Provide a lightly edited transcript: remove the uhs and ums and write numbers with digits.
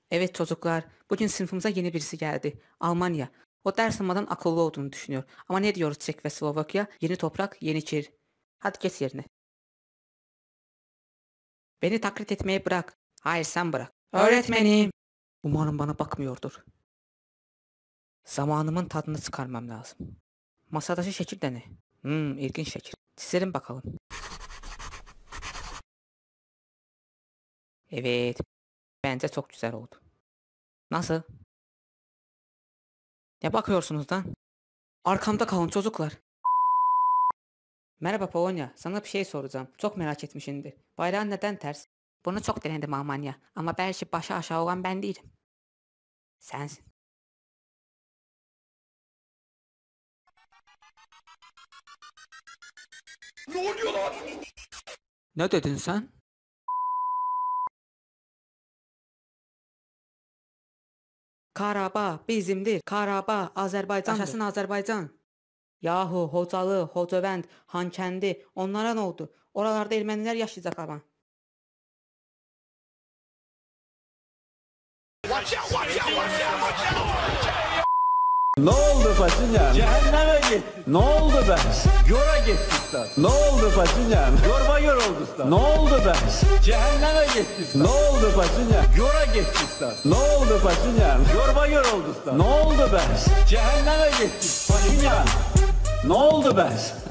Evet çocuklar, bugün sınıfımıza yeni birisi geldi. Almanya. O ders almadan akıllı olduğunu düşünüyor. Ama ne diyoruz Çek ve Slovakya? Yeni toprak, yeni çir. Hadi geç yerine. Beni taklit etmeyi bırak. Hayır sen bırak. Öğretmenim. Umarım bana bakmıyordur. Zamanımın tadını çıkarmam lazım. Masadaki şekil de ne? İlginç şekil. Çizelim bakalım. Evet. Bence çok güzel oldu. Nasıl? Ne bakıyorsunuz lan? Arkamda kalın çocuklar. Merhaba Polonya, sana bir şey soracağım. Çok merak etmişsindir. Bayrağın neden ters? Bunu çok denedim Almanya ama belki başı aşağı olan ben değilim. Sensin. Ne oluyor lan? Ne dedin sen? Karabağ bizimdir. Karabağ Azerbaycan'dır. Yaşasın Azerbaycan. Yahu Hocalı, Hocavənd, Hankəndi onlara ne oldu? Oralarda Ermeniler yaşayacak ama. Ne oldu Paşinyan? Cehenneme git. Ne oldu be? Yora git usta. Ne oldu Paşinyan? Yorma yor oldu usta. Ne oldu be? Cehenneme git usta. Ne oldu Paşinyan? Yora git usta. Ne oldu Paşinyan? Yorma yor oldu usta. Ne oldu be? Cehenneme git. Paşinyan. Ne oldu be?